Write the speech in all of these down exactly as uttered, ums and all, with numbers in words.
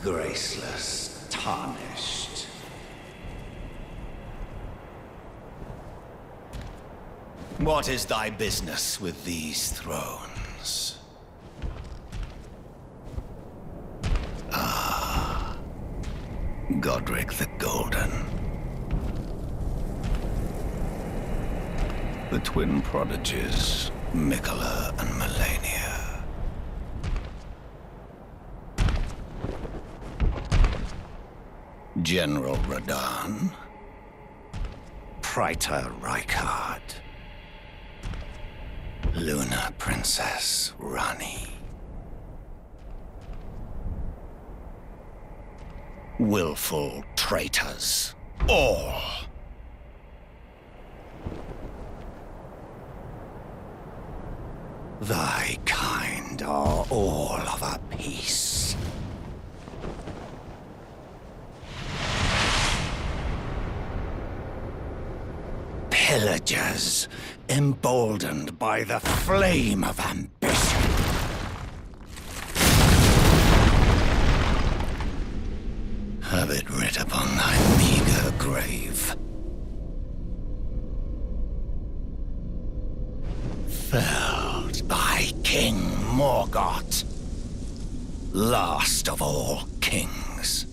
Graceless, tarnished. What is thy business with these thrones? Ah, Godric the Golden. The twin prodigies, Miquella and Malenia. General Radahn. Praetor Rykard. Luna Princess Ranni. Willful traitors, all. Thy kind are all of a piece. Pillagers, emboldened by the flame of ambition. Have it writ upon thy meager grave. Felled by King Morgott, last of all kings.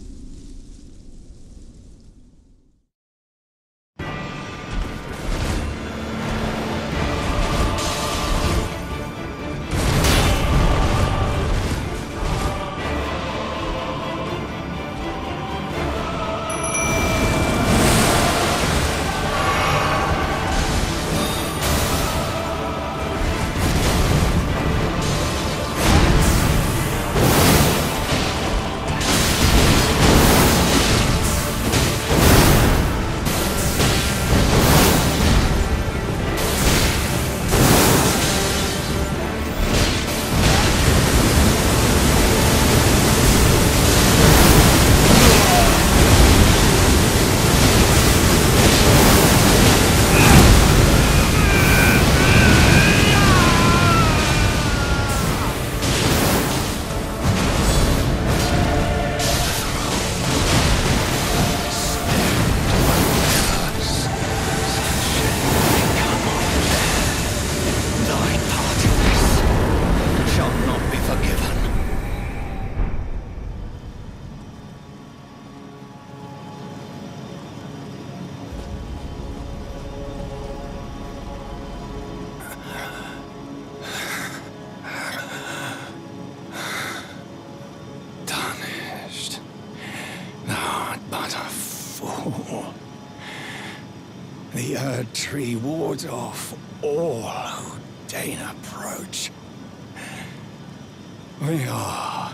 The Erdtree wards off all who deign approach. We are